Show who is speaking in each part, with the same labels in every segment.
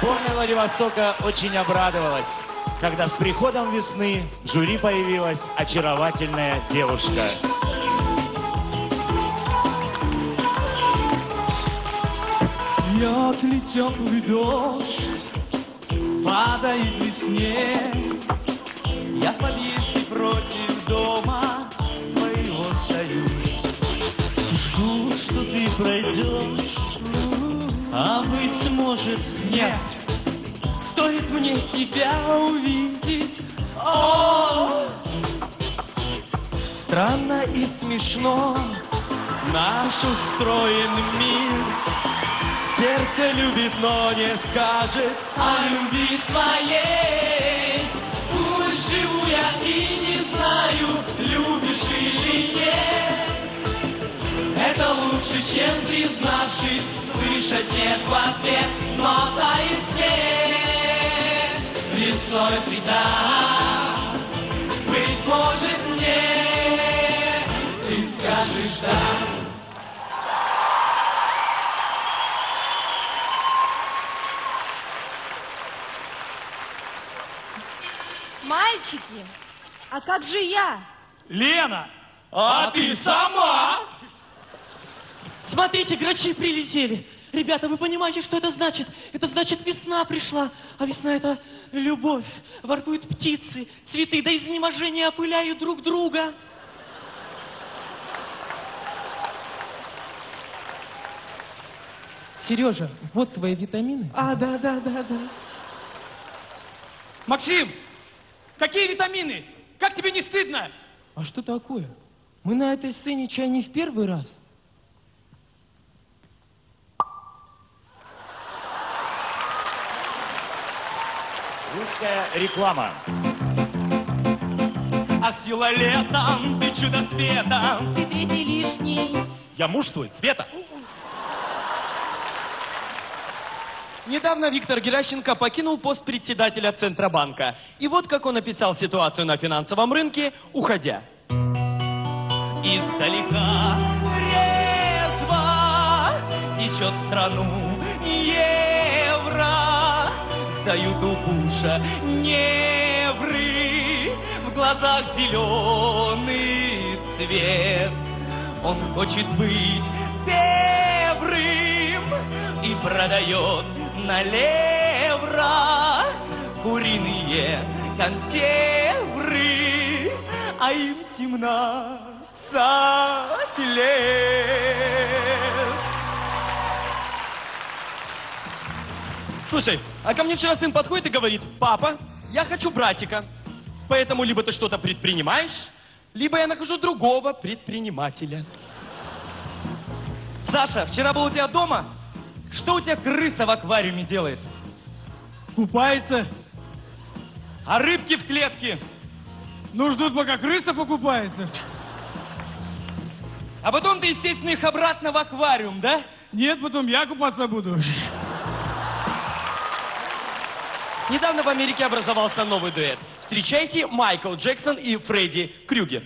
Speaker 1: Сборная Владивостока очень обрадовалась, когда с приходом весны в жюри появилась очаровательная девушка.
Speaker 2: Льет ли теплый дождь, падает ли снег, я в подъезде против дома твоего стою. Жду, что ты пройдешь, а быть может нет. Стоит мне тебя увидеть, о! Странно и смешно наш устроен мир. Сердце любит, но не скажет о любви своей. Пусть живу я и не знаю, любишь или нет. Это лучше, чем признавшись, слышать нет в ответ. Но тает снег весной всегда. Быть может мне ты скажешь да.
Speaker 3: Мальчики, а как же я?
Speaker 2: Лена, а ты сама? Смотрите, грачи прилетели. Ребята, вы понимаете, что это значит? Это значит, весна пришла. А весна — это любовь. Воркуют птицы, цветы до изнеможения опыляют друг друга.
Speaker 4: Сережа, вот твои витамины.
Speaker 2: Да. Максим, какие витамины? Как тебе не стыдно?
Speaker 4: А что такое? Мы на этой сцене чай не в первый раз.
Speaker 1: Русская реклама.
Speaker 2: Ах, сила летом, ты чудо света.
Speaker 3: Ты третий лишний.
Speaker 2: Я муж твой, Света. Недавно Виктор Геращенко покинул пост председателя Центробанка. И вот как он описал ситуацию на финансовом рынке, уходя. Издалека резво течет в страну евро. Сдают у Буша невры, в глазах зеленый цвет. Он хочет быть певрым и продает на левро куриные консервы, а им 17 лет. Слушай, а ко мне вчера сын подходит и говорит: папа, я хочу братика, поэтому либо ты что-то предпринимаешь, либо я нахожу другого предпринимателя. Саша, вчера был у тебя дома? Что у тебя крыса в аквариуме делает?
Speaker 5: Купается.
Speaker 2: А рыбки в клетке?
Speaker 5: Ну, ждут, пока крыса покупается.
Speaker 2: А потом ты, естественно, их обратно в аквариум, да?
Speaker 5: Нет, потом я купаться буду.
Speaker 2: Недавно в Америке образовался новый дуэт. Встречайте, Майкл Джексон и Фредди Крюгер.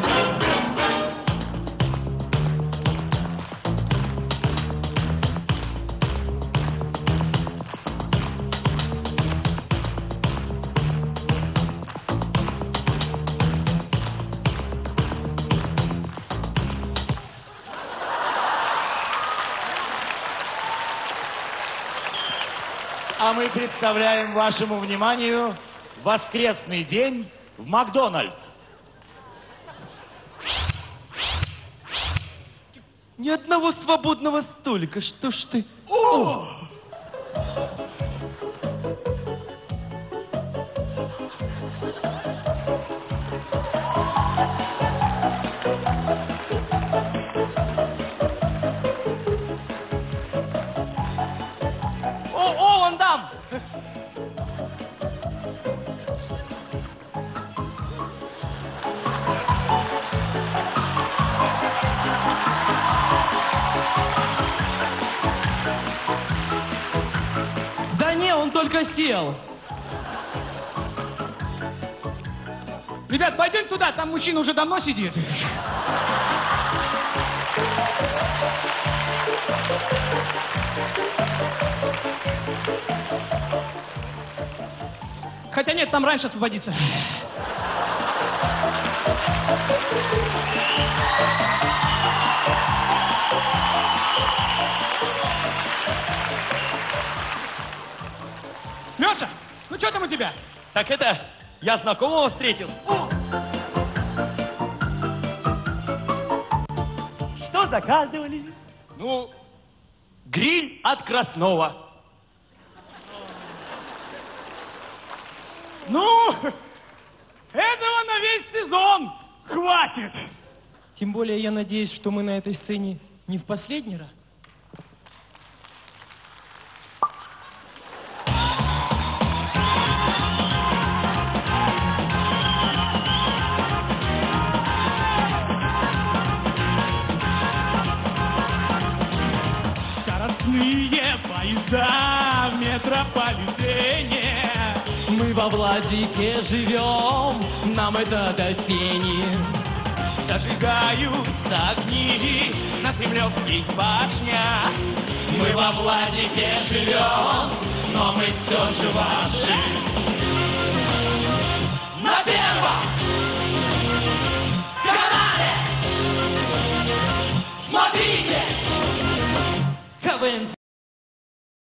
Speaker 1: А мы представляем вашему вниманию воскресный день в Макдональдс.
Speaker 2: Ни одного свободного столика, что ж ты...
Speaker 1: О!
Speaker 2: О, он там!
Speaker 4: Да не, он только сел.
Speaker 5: Ребят, пойдем туда, там мужчина уже давно сидит. Хотя нет, там раньше освободиться. Леша, ну что там у тебя?
Speaker 2: Так это, я знакомого встретил.
Speaker 1: Что заказывали?
Speaker 2: Ну, гриль от Краснова.
Speaker 5: Ну, этого на весь сезон хватит.
Speaker 4: Тем более я надеюсь, что мы на этой сцене не в последний раз.
Speaker 5: Скоростные поезда в метрополитене.
Speaker 6: Мы во Владике живем, нам это до фени.
Speaker 5: Зажигаются огни на Кремлевских башнях.
Speaker 6: Мы во Владике живем, но мы все же ваши.